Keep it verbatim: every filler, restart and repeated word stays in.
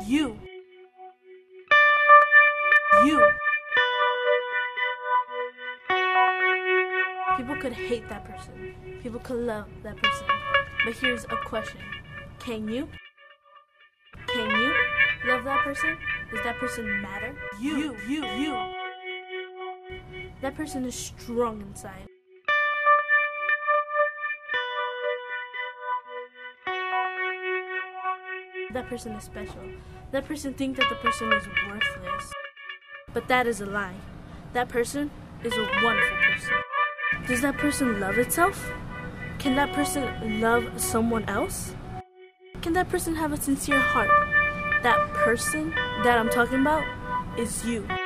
You. You. People could hate that person. People could love that person. But here's a question. Can you? Can you love that person? Does that person matter? You. You. You. You. That person is strong inside. That person is special. That person thinks that the person is worthless. But that is a lie. That person is a wonderful person. Does that person love itself? Can that person love someone else? Can that person have a sincere heart? That person that I'm talking about is you.